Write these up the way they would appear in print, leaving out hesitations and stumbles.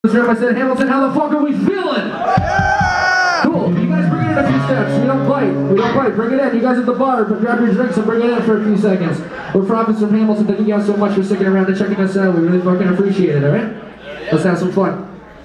I said, Hamilton, how the fuck are we feeling? Yeah! Cool. You guys bring it in a few steps. We don't bite. We don't bite. Bring it in. You guys at the bar, but grab your drinks and bring it in for a few seconds. We're profits from Hamilton. Thank you guys so much for sticking around and checking us out. We really fucking appreciate it, alright? Let's have some fun.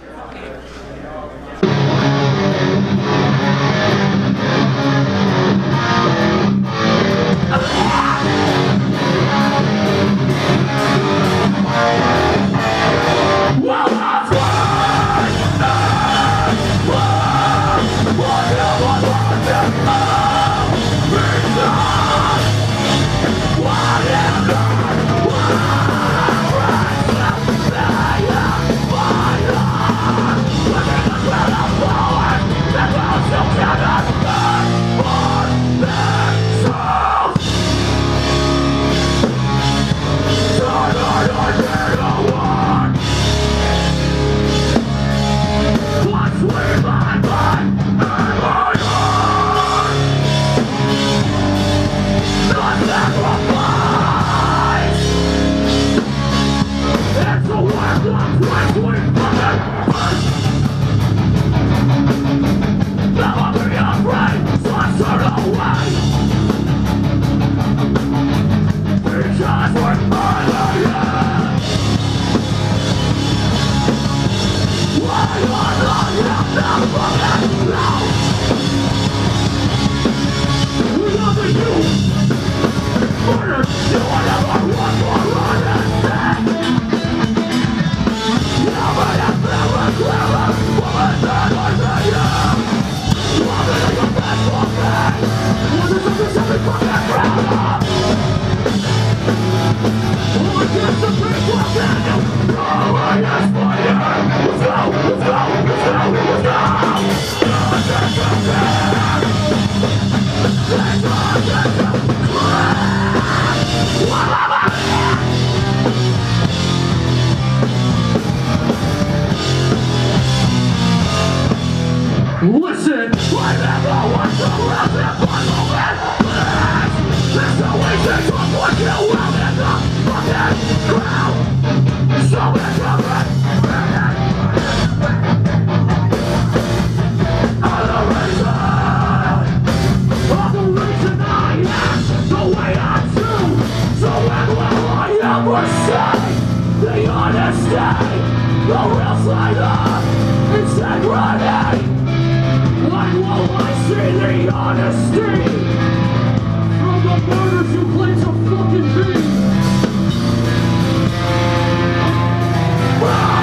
Listen! Wow!